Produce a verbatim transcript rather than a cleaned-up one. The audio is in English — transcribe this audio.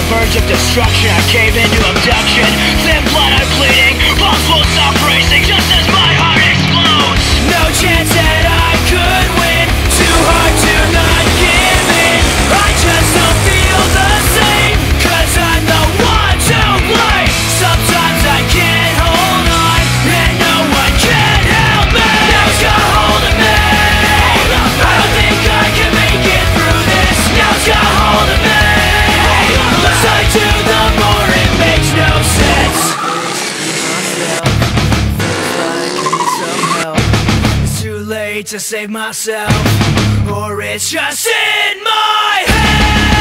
the verge of destruction. I cave into abduction. Thin blood, I'm bleeding. Pulse won't stop racing just as my heart explodes. No chance that I could win. Too hard to not give in. I just don't feel the same, cause I'm the one to blame. Sometimes I can't hold on, and no one can help me. Now it's got a hold of me. I don't think I can make it through this. Now it's got a hold of me. The less I do, the more it makes no sense. It's too late to save myself, or it's just in my head.